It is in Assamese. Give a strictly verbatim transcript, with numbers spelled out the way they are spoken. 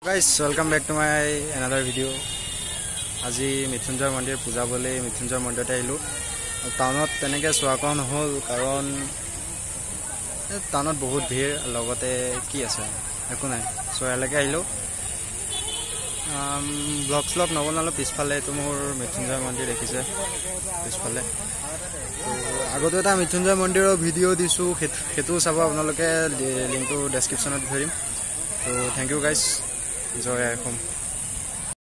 Guys, welcome back to my another video. আজি মৃত্যুঞ্জয় মন্দিৰ পূজা বলে মৃত্যুঞ্জয় মন্দিৰতে আহিলো টাউনত তেনেকে সোৱাকন হল কাৰণ টাউনত বহুত ভিৰ লগতে কি আছে একো নাই সোয়ালৈকে আহিলো ব্লগ স্লগ নবনালো পিছফালে তো মোৰ মৃত্যুঞ্জয় মন্দিৰ দেখিছে পিছফালে আগতে এটা মৃত্যুঞ্জয় মন্দিৰৰ ভিডিও দিছো হেতু চাব আপোনালোকে লিংকটো ডেসক্ৰিপচনত ধৰিম তো thank you guys enjoy at home.